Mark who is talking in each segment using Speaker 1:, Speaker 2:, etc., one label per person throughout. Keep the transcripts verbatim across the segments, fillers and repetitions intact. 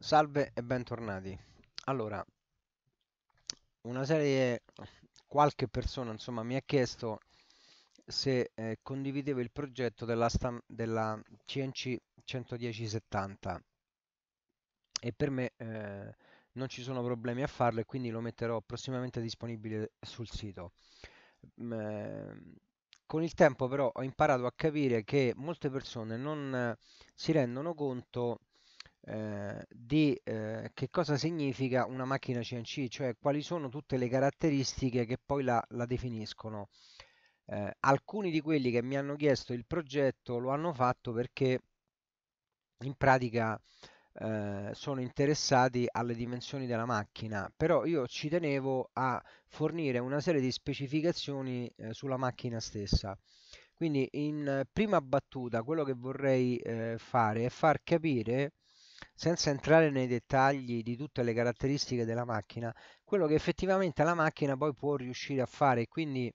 Speaker 1: Salve e bentornati. Allora, una serie, qualche persona insomma mi ha chiesto se eh, condividevo il progetto della, stam- della C N C centodieci settanta e per me eh, non ci sono problemi a farlo e quindi lo metterò prossimamente disponibile sul sito. Mm, eh, con il tempo però ho imparato a capire che molte persone non eh, si rendono conto eh, di eh, che cosa significa una macchina C N C, cioè quali sono tutte le caratteristiche che poi la, la definiscono. Eh, alcuni di quelli che mi hanno chiesto il progetto lo hanno fatto perché in pratica eh, sono interessati alle dimensioni della macchina, però io ci tenevo a fornire una serie di specificazioni eh, sulla macchina stessa. Quindi in eh, prima battuta quello che vorrei eh, fare è far capire, senza entrare nei dettagli di tutte le caratteristiche della macchina, quello che effettivamente la macchina poi può riuscire a fare. Quindi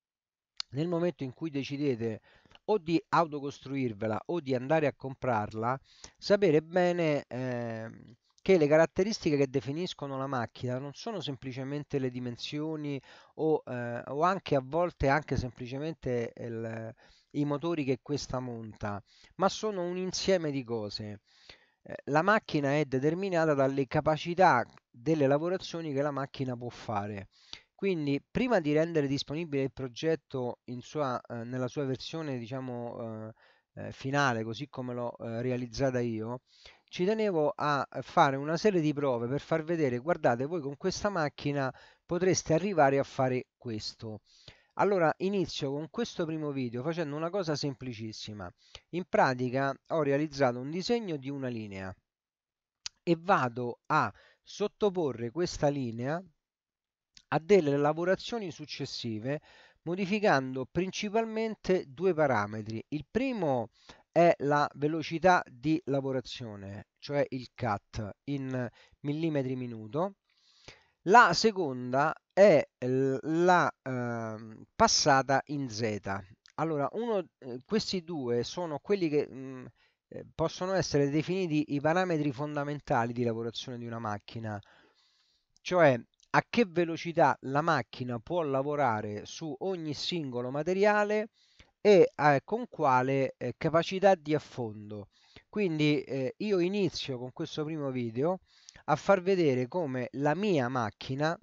Speaker 1: nel momento in cui decidete o di autocostruirvela o di andare a comprarla, sapere bene ehm, che le caratteristiche che definiscono la macchina non sono semplicemente le dimensioni o, eh, o anche a volte anche semplicemente il- i motori che questa monta, ma sono un insieme di cose. Eh, La macchina è determinata dalle capacità delle lavorazioni che la macchina può fare. Quindi, prima di rendere disponibile il progetto in sua, eh, nella sua versione, diciamo, eh, eh, finale, così come l'ho eh, realizzata io, ci tenevo a fare una serie di prove per far vedere, guardate, voi con questa macchina potreste arrivare a fare questo. Allora, inizio con questo primo video facendo una cosa semplicissima. In pratica ho realizzato un disegno di una linea e vado a sottoporre questa linea a delle lavorazioni successive modificando principalmente due parametri. Il primo è la velocità di lavorazione, cioè il cut in millimetri minuto. La seconda è l- la ehm, passata in Z. Allora, uno, eh, questi due sono quelli che mh, eh, possono essere definiti i parametri fondamentali di lavorazione di una macchina, cioè a che velocità la macchina può lavorare su ogni singolo materiale e eh, con quale eh, capacità di affondo. Quindi eh, io inizio con questo primo video a far vedere come la mia macchina,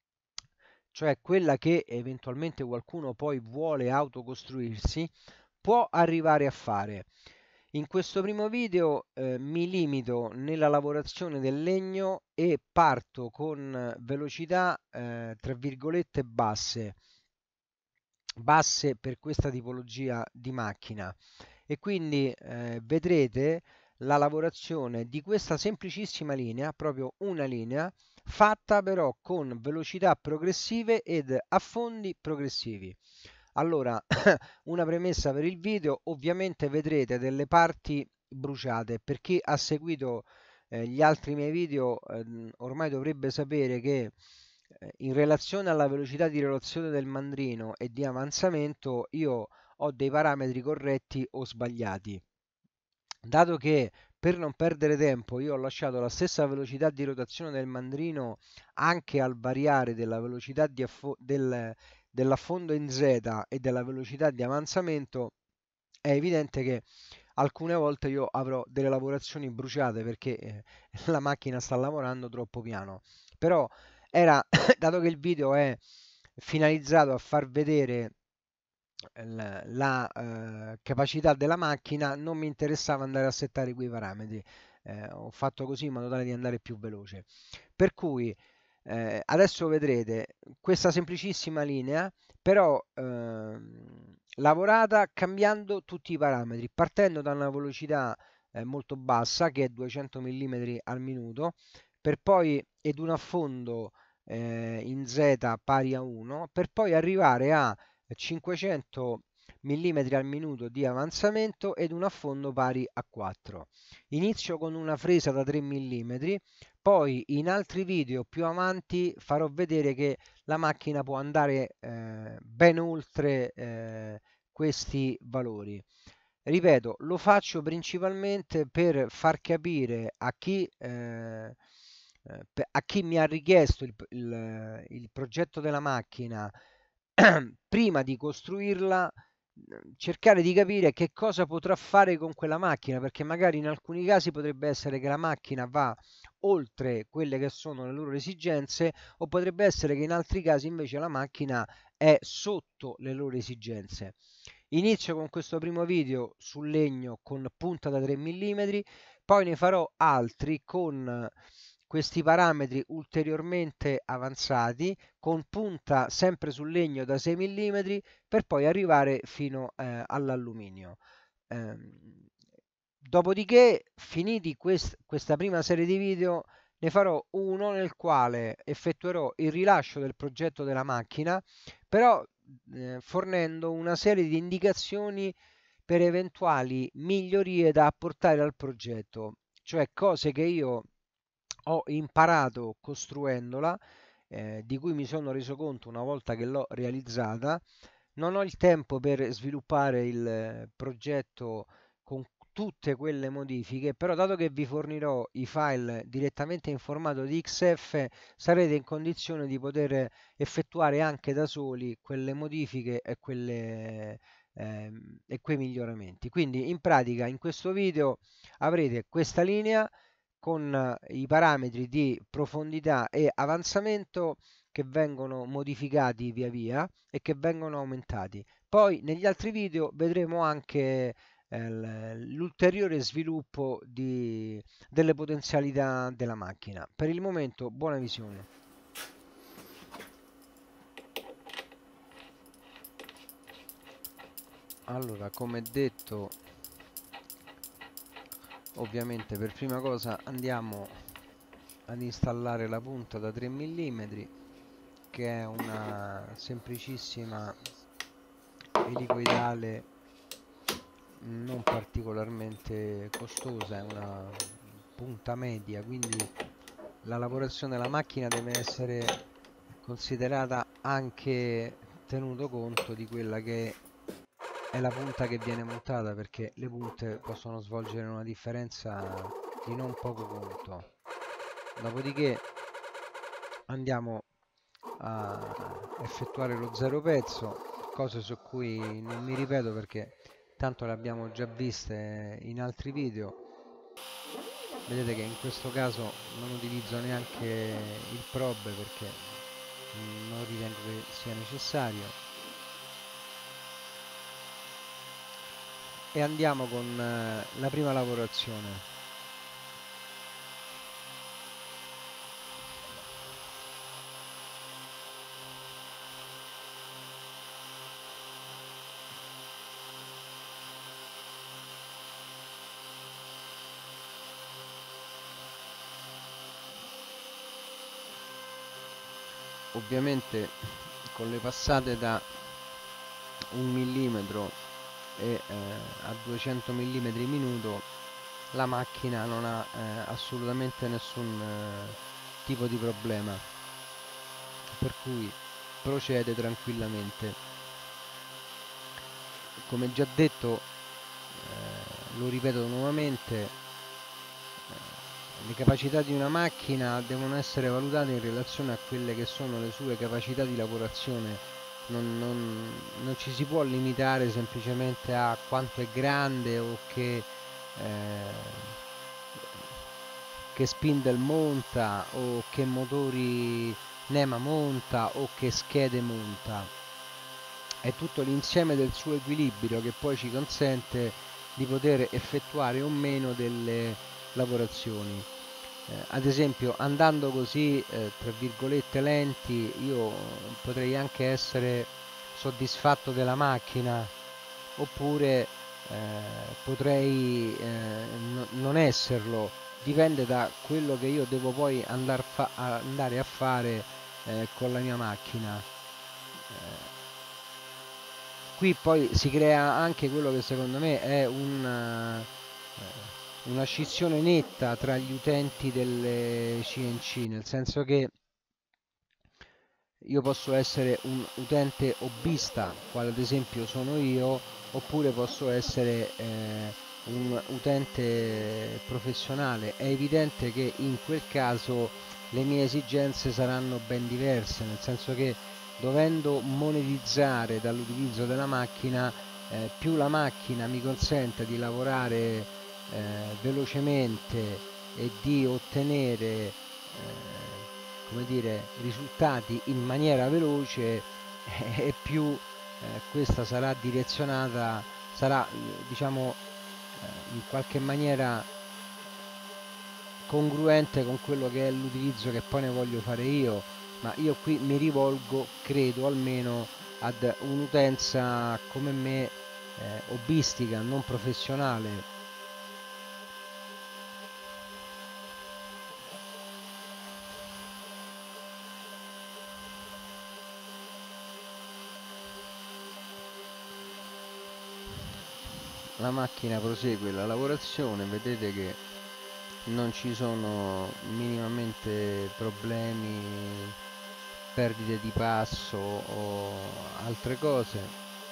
Speaker 1: cioè quella che eventualmente qualcuno poi vuole autocostruirsi, può arrivare a fare. In questo primo video eh, mi limito nella lavorazione del legno e parto con velocità eh, tra virgolette basse, basse per questa tipologia di macchina e quindi eh, vedrete la lavorazione di questa semplicissima linea, proprio una linea, fatta però con velocità progressive ed affondi progressivi. Allora, una premessa per il video, ovviamente vedrete delle parti bruciate. Per chi ha seguito eh, gli altri miei video, ehm, ormai dovrebbe sapere che eh, in relazione alla velocità di rotazione del mandrino e di avanzamento, io ho dei parametri corretti o sbagliati. Dato che per non perdere tempo io ho lasciato la stessa velocità di rotazione del mandrino anche al variare della velocità di affo- del, dell'affondo in Z e della velocità di avanzamento, è evidente che alcune volte io avrò delle lavorazioni bruciate perché eh, la macchina sta lavorando troppo piano. Però era, dato che il video è finalizzato a far vedere l- la eh, capacità della macchina, non mi interessava andare a settare quei parametri. Eh, ho fatto così in modo tale di andare più veloce. Per cui eh, adesso vedrete questa semplicissima linea, però ehm, lavorata cambiando tutti i parametri, partendo da una velocità eh, molto bassa che è duecento millimetri al minuto, per poi ed un affondo eh, in Z pari a uno, per poi arrivare a cinquecento millimetri al minuto di avanzamento ed un affondo pari a quattro. Inizio con una fresa da tre millimetri, poi in altri video più avanti farò vedere che la macchina può andare eh, ben oltre eh, questi valori. Ripeto, lo faccio principalmente per far capire a chi, eh, eh, pe- a chi mi ha richiesto il, il- il progetto della macchina prima di costruirla, cercare di capire che cosa potrà fare con quella macchina, perché magari in alcuni casi potrebbe essere che la macchina va oltre quelle che sono le loro esigenze, o potrebbe essere che in altri casi invece la macchina è sotto le loro esigenze. Inizio con questo primo video sul legno con punta da tre millimetri, poi ne farò altri con questi parametri ulteriormente avanzati, con punta sempre sul legno da sei millimetri, per poi arrivare fino eh, all'alluminio. Ehm, Dopodiché, finiti quest- questa prima serie di video, ne farò uno nel quale effettuerò il rilascio del progetto della macchina, però eh, fornendo una serie di indicazioni per eventuali migliorie da apportare al progetto, cioè cose che io ho imparato costruendola, eh, di cui mi sono reso conto una volta che l'ho realizzata. Non ho il tempo per sviluppare il eh, progetto con tutte quelle modifiche, però dato che vi fornirò i file direttamente in formato di X F, sarete in condizione di poter effettuare anche da soli quelle modifiche e, quelle, ehm, e quei miglioramenti. Quindi in pratica in questo video avrete questa linea con eh, i parametri di profondità e avanzamento che vengono modificati via via e che vengono aumentati. Poi negli altri video vedremo anche eh, l'ulteriore sviluppo di, delle potenzialità della macchina. Per il momento, buona visione. Allora, come detto, ovviamente per prima cosa andiamo ad installare la punta da tre millimetri, che è una semplicissima elicoidale non particolarmente costosa, è una punta media, quindi la lavorazione della macchina deve essere considerata anche tenuto conto di quella che è la punta che viene montata, perché le punte possono svolgere una differenza di non poco conto. Dopodiché andiamo a effettuare lo zero pezzo, cose su cui non mi ripeto perché tanto le abbiamo già viste in altri video. Vedete che in questo caso non utilizzo neanche il probe perché non ritengo che sia necessario. E andiamo con eh, la prima lavorazione. Ovviamente con le passate da un millimetro e eh, a duecento millimetri minuto la macchina non ha eh, assolutamente nessun eh, tipo di problema, per cui procede tranquillamente. Come già detto, eh, lo ripeto nuovamente, eh, le capacità di una macchina devono essere valutate in relazione a quelle che sono le sue capacità di lavorazione. Non, non, non ci si può limitare semplicemente a quanto è grande o che, eh, che spindle monta o che motori NEMA monta o che schede monta. È tutto l'insieme del suo equilibrio che poi ci consente di poter effettuare o meno delle lavorazioni. Eh, ad esempio, andando così, eh, tra virgolette, lenti, io potrei anche essere soddisfatto della macchina, oppure eh, potrei eh, no- non esserlo, dipende da quello che io devo poi andar fa- a- andare a fare eh, con la mia macchina. Eh, Qui poi si crea anche quello che secondo me è un, eh, una scissione netta tra gli utenti delle C N C, nel senso che io posso essere un utente hobbista, quale ad esempio sono io, oppure posso essere eh, un utente professionale. È evidente che in quel caso le mie esigenze saranno ben diverse, nel senso che dovendo monetizzare dall'utilizzo della macchina, eh, più la macchina mi consente di lavorare eh, velocemente e di ottenere eh, come dire, risultati in maniera veloce, eh, e più eh, questa sarà direzionata, sarà eh, diciamo eh, in qualche maniera congruente con quello che è l'utilizzo che poi ne voglio fare io. Ma io qui mi rivolgo, credo almeno, ad un'utenza come me, eh, hobbistica, non professionale. La macchina prosegue la lavorazione, vedete che non ci sono minimamente problemi, perdite di passo o altre cose.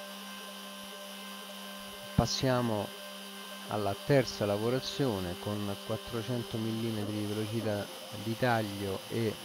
Speaker 1: Passiamo alla terza lavorazione con quattrocento millimetri di velocità di taglio e eh,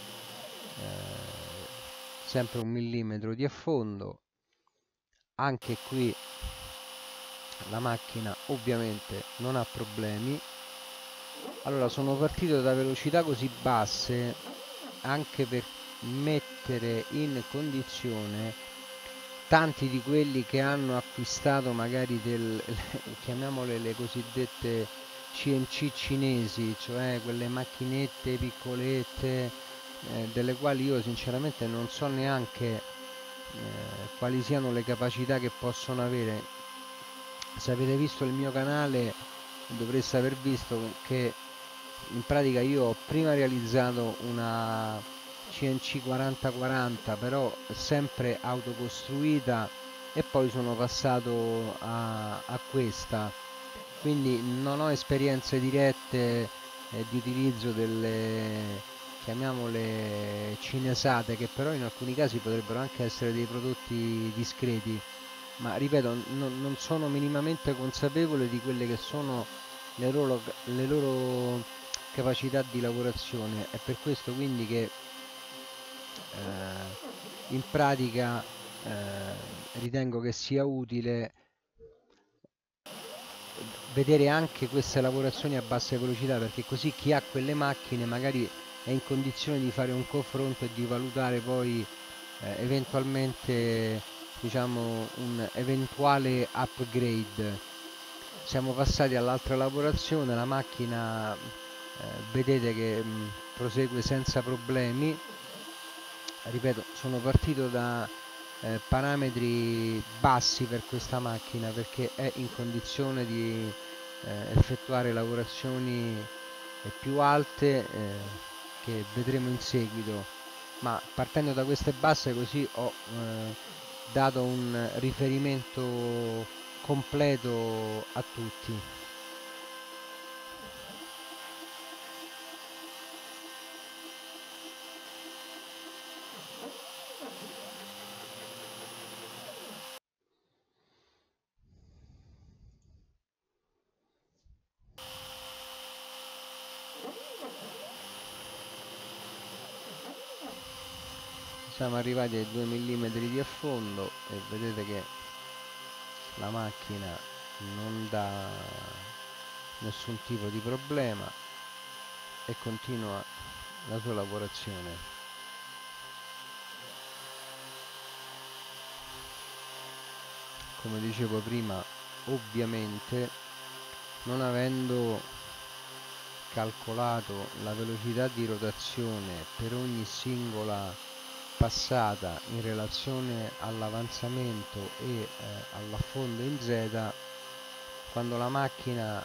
Speaker 1: sempre un millimetro di affondo. Anche qui la macchina ovviamente non ha problemi. Allora, sono partito da velocità così basse anche per mettere in condizione tanti di quelli che hanno acquistato magari del, chiamiamole le cosiddette C N C cinesi, cioè quelle macchinette piccolette, eh, delle quali io sinceramente non so neanche eh, quali siano le capacità che possono avere. Se avete visto il mio canale dovreste aver visto che in pratica io ho prima realizzato una C N C quaranta quaranta, però sempre autocostruita, e poi sono passato a, a questa, quindi non ho esperienze dirette eh, di utilizzo delle, chiamiamole cinesate, che però in alcuni casi potrebbero anche essere dei prodotti discreti, ma ripeto, non, non sono minimamente consapevole di quelle che sono le loro, le loro capacità di lavorazione. È per questo quindi che eh, in pratica eh, ritengo che sia utile vedere anche queste lavorazioni a bassa velocità, perché così chi ha quelle macchine magari è in condizione di fare un confronto e di valutare poi eh, eventualmente, diciamo, un eventuale upgrade. Siamo passati all'altra lavorazione, la macchina eh, vedete che mh, prosegue senza problemi. Ripeto, sono partito da eh, parametri bassi per questa macchina perché è in condizione di eh, effettuare lavorazioni eh, più alte eh, che vedremo in seguito, ma partendo da queste basse così ho eh, dato un riferimento completo a tutti. Siamo arrivati ai due millimetri di affondo e vedete che la macchina non dà nessun tipo di problema e continua la sua lavorazione. Come dicevo prima, ovviamente non avendo calcolato la velocità di rotazione per ogni singola passata in relazione all'avanzamento e eh, all'affondo in Z, quando la macchina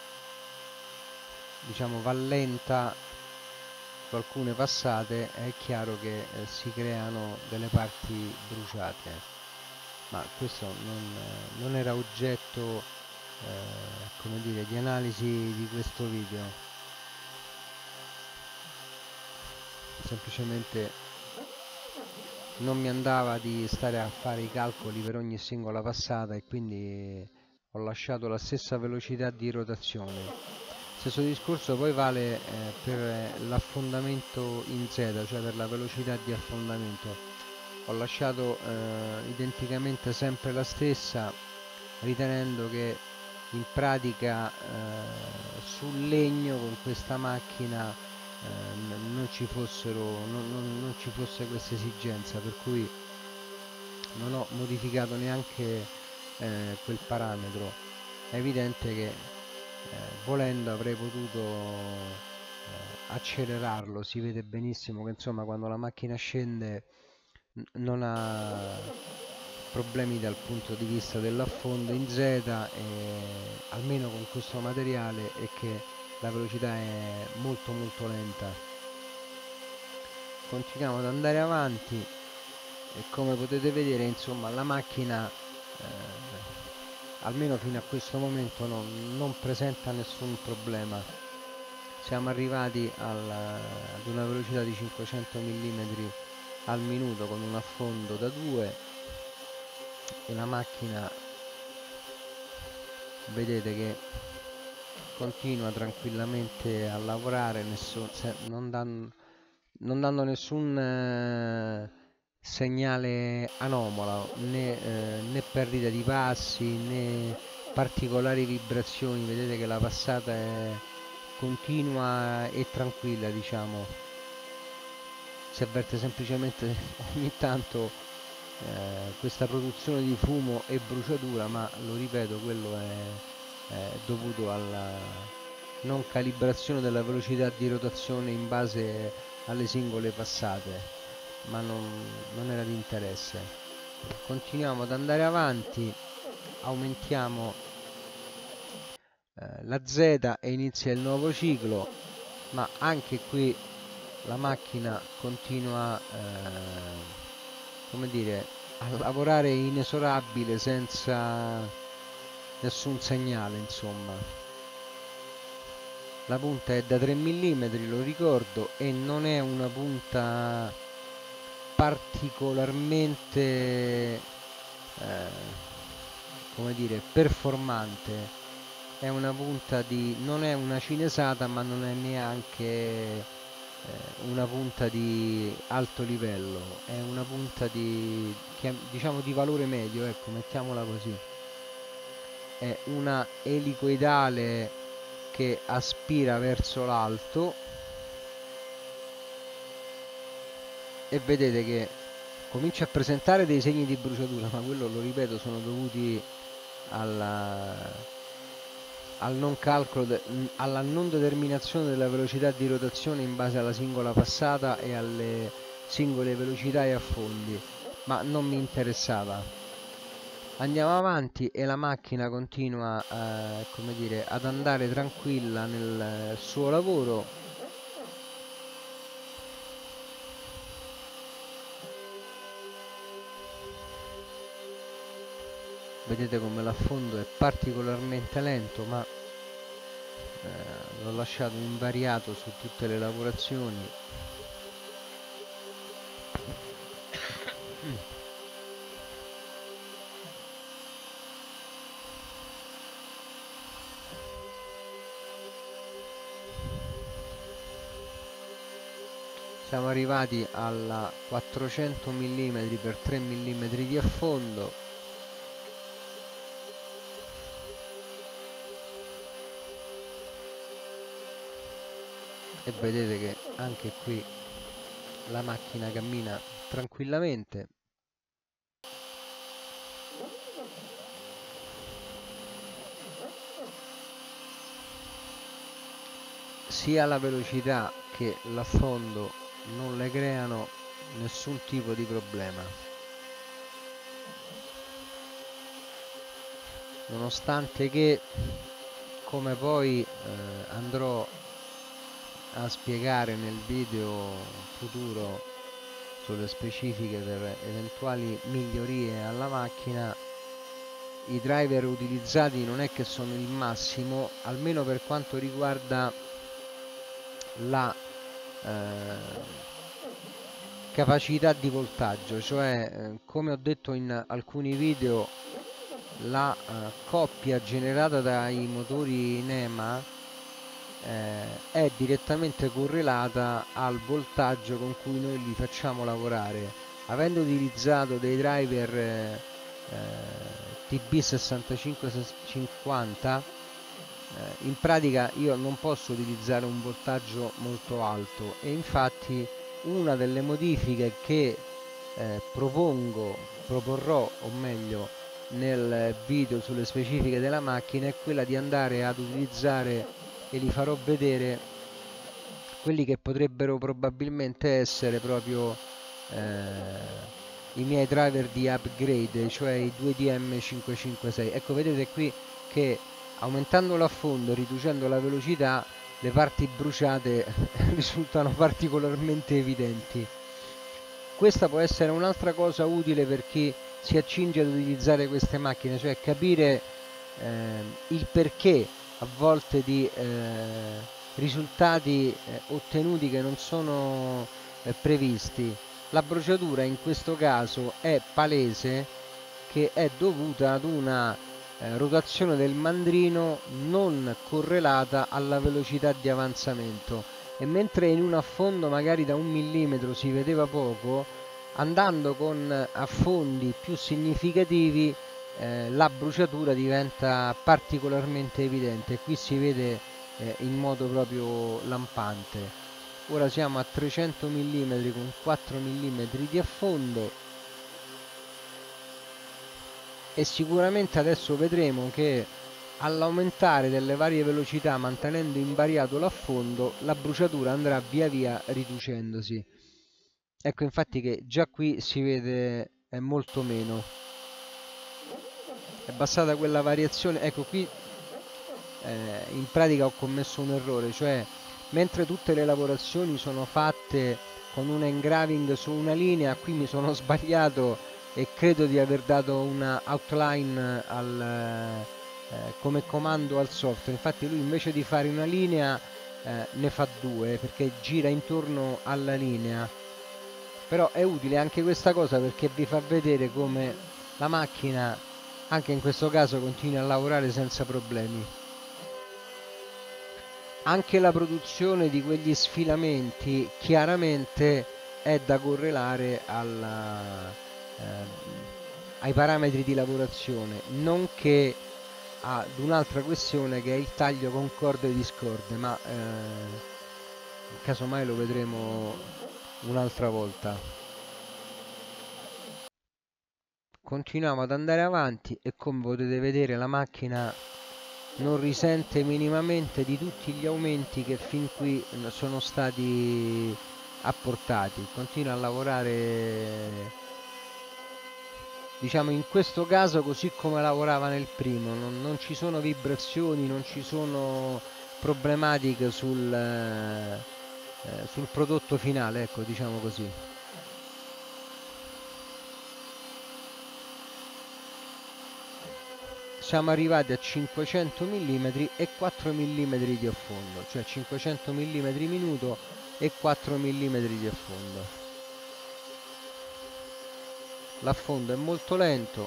Speaker 1: diciamo va lenta su alcune passate è chiaro che eh, si creano delle parti bruciate, ma questo non, eh, non era oggetto eh, come dire, di analisi di questo video. Semplicemente non mi andava di stare a fare i calcoli per ogni singola passata e quindi ho lasciato la stessa velocità di rotazione. Stesso discorso poi vale eh, per l'affondamento in Z, cioè per la velocità di affondamento. Ho lasciato eh, identicamente sempre la stessa, ritenendo che in pratica eh, sul legno con questa macchina eh, non ci fossero non, non, non ci fosse questa esigenza, per cui non ho modificato neanche eh, quel parametro. È evidente che eh, volendo avrei potuto eh, accelerarlo. Si vede benissimo che insomma quando la macchina scende n- non ha problemi dal punto di vista dell'affondo in Z, e almeno con questo materiale, è che la velocità è molto molto lenta. Continuiamo ad andare avanti e come potete vedere insomma la macchina eh, almeno fino a questo momento non, non presenta nessun problema. Siamo arrivati al, ad una velocità di cinquecento millimetri al minuto con un affondo da due e la macchina vedete che continua tranquillamente a lavorare, nessun, se, non, dan, non dando nessun eh, segnale anomalo, né, eh, né perdita di passi né particolari vibrazioni. Vedete che la passata è continua e tranquilla, diciamo. Si avverte semplicemente ogni tanto eh, questa produzione di fumo e bruciatura, ma lo ripeto, quello è, è dovuto alla non calibrazione della velocità di rotazione in base alle singole passate, ma non, non era di interesse. Continuiamo ad andare avanti, aumentiamo eh, la Z e inizia il nuovo ciclo, ma anche qui la macchina continua eh, come dire, a lavorare inesorabile senza nessun segnale, insomma. La punta è da tre millimetri, lo ricordo, e non è una punta particolarmente eh, come dire, performante. È una punta di, non è una cinesata, ma non è neanche una punta di alto livello, è una punta di, diciamo, di valore medio, ecco, mettiamola così. È una elicoidale che aspira verso l'alto e vedete che comincia a presentare dei segni di bruciatura, ma quello, lo ripeto, sono dovuti alla, al non calcolo, de, alla non determinazione della velocità di rotazione in base alla singola passata e alle singole velocità e affondi, ma non mi interessava. Andiamo avanti e la macchina continua eh, come dire, ad andare tranquilla nel suo lavoro. Vedete come l'affondo è particolarmente lento, ma eh, l'ho lasciato invariato su tutte le lavorazioni. Siamo arrivati alla quattrocento millimetri per tre millimetri di affondo. E vedete che anche qui la macchina cammina tranquillamente. Sia la velocità che l'affondo non le creano nessun tipo di problema, nonostante che, come poi eh, andrò a spiegare nel video futuro sulle specifiche per eventuali migliorie alla macchina, i driver utilizzati non è che sono il massimo, almeno per quanto riguarda la, eh, capacità di voltaggio, cioè eh, come ho detto in alcuni video, la eh, coppia generata dai motori NEMA eh, è direttamente correlata al voltaggio con cui noi li facciamo lavorare. Avendo utilizzato dei driver eh, T B sessantacinque cinquanta, eh, in pratica io non posso utilizzare un voltaggio molto alto, e infatti una delle modifiche che eh, propongo, proporrò o meglio nel video sulle specifiche della macchina è quella di andare ad utilizzare, e li farò vedere, quelli che potrebbero probabilmente essere proprio eh, i miei driver di upgrade, cioè i due D M cinquecentocinquantasei. Ecco, vedete qui che aumentando l'affondo e riducendo la velocità, le parti bruciate risultano particolarmente evidenti. Questa può essere un'altra cosa utile per chi si accinge ad utilizzare queste macchine, cioè capire eh, il perché a volte di eh, risultati eh, ottenuti che non sono eh, previsti. La bruciatura in questo caso è palese che è dovuta ad una eh, rotazione del mandrino non correlata alla velocità di avanzamento, e mentre in un affondo magari da un millimetro si vedeva poco, andando con affondi più significativi eh, la bruciatura diventa particolarmente evidente. Qui si vede eh, in modo proprio lampante. Ora siamo a trecento millimetri con quattro millimetri di affondo, e sicuramente adesso vedremo che all'aumentare delle varie velocità mantenendo invariato l'affondo, la bruciatura andrà via via riducendosi. Ecco infatti che già qui si vede è molto meno, è bastata quella variazione. Ecco qui eh, in pratica ho commesso un errore, cioè mentre tutte le lavorazioni sono fatte con un engraving su una linea, qui mi sono sbagliato e credo di aver dato una outline al, eh, come comando al software. Infatti lui invece di fare una linea eh, ne fa due, perché gira intorno alla linea. Però è utile anche questa cosa perché vi fa vedere come la macchina anche in questo caso continua a lavorare senza problemi. Anche la produzione di quegli sfilamenti chiaramente è da correlare alla, eh, ai parametri di lavorazione, nonché ad un'altra questione che è il taglio con corde e discorde, ma eh, casomai lo vedremo un'altra volta. Continuiamo ad andare avanti e come potete vedere la macchina non risente minimamente di tutti gli aumenti che fin qui sono stati apportati. Continua a lavorare, diciamo, in questo caso così come lavorava nel primo. Non, non ci sono vibrazioni, non ci sono problematiche sul, eh, sul prodotto finale, ecco, diciamo così. Siamo arrivati a cinquecento millimetri e quattro millimetri di affondo, cioè cinquecento millimetri minuto e quattro millimetri di affondo. L'affondo è molto lento,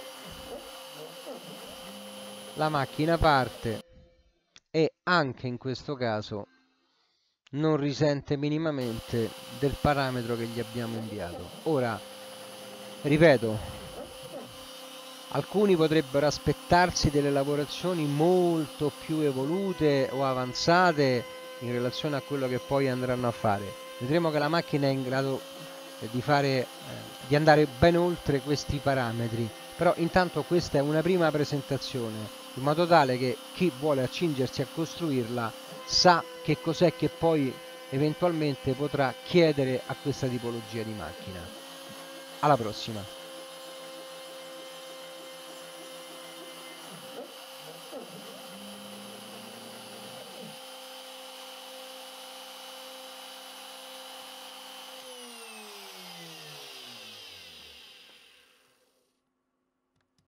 Speaker 1: la macchina parte e anche in questo caso non risente minimamente del parametro che gli abbiamo inviato. Ora, ripeto, alcuni potrebbero aspettarsi delle lavorazioni molto più evolute o avanzate in relazione a quello che poi andranno a fare. Vedremo che la macchina è in grado di fare, eh, di andare ben oltre questi parametri, però intanto questa è una prima presentazione, in modo tale che chi vuole accingersi a costruirla sa che cos'è che poi eventualmente potrà chiedere a questa tipologia di macchina. Alla prossima!